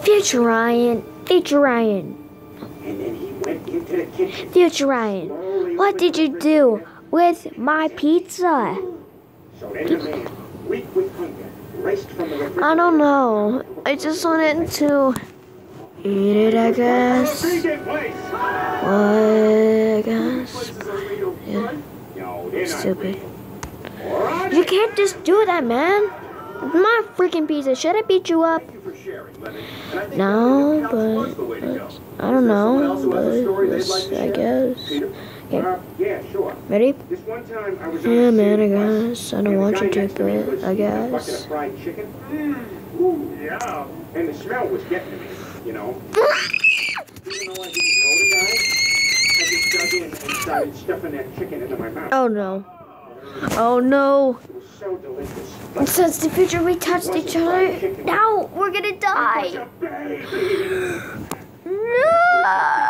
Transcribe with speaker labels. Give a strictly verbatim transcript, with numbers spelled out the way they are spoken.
Speaker 1: Future Ryan, Future Ryan,
Speaker 2: And then he went into the kitchen.
Speaker 1: Future Ryan, what did you do with my pizza?
Speaker 2: So then the man, weak with hunger, raced from the refrigerator.
Speaker 1: I don't know. I just wanted to eat it, I guess. What, I guess. Yeah.
Speaker 2: No, they're not
Speaker 1: Stupid.
Speaker 2: real. All right.
Speaker 1: You can't just do that, man. My freaking pizza. Should I beat you up?
Speaker 2: Thank you for sharing, Lemon. And I think
Speaker 1: No,
Speaker 2: that
Speaker 1: but
Speaker 2: was the way to go.
Speaker 1: I don't
Speaker 2: Someone else
Speaker 1: know.
Speaker 2: who has a story
Speaker 1: But
Speaker 2: they'd like to
Speaker 1: I
Speaker 2: share?
Speaker 1: guess.
Speaker 2: Peter?
Speaker 1: Okay.
Speaker 2: Uh, yeah, sure.
Speaker 1: Ready?
Speaker 2: This one time I was on
Speaker 1: Yeah,
Speaker 2: a
Speaker 1: man, I
Speaker 2: city bus,
Speaker 1: guess. I
Speaker 2: and
Speaker 1: don't
Speaker 2: the
Speaker 1: want
Speaker 2: guy
Speaker 1: you to,
Speaker 2: next to me was
Speaker 1: but I
Speaker 2: eating a bucket
Speaker 1: guess.
Speaker 2: of fried chicken. Mm. Ooh, yeah. And the smell was getting to me, you know. Even though I didn't know the guy, I just dug in and started stuffing that chicken into my mouth.
Speaker 1: Oh no. Oh no.
Speaker 2: It was so delicious.
Speaker 1: Since the future we touched each other, now we're gonna
Speaker 2: Like
Speaker 1: die.
Speaker 2: a baby.
Speaker 1: No.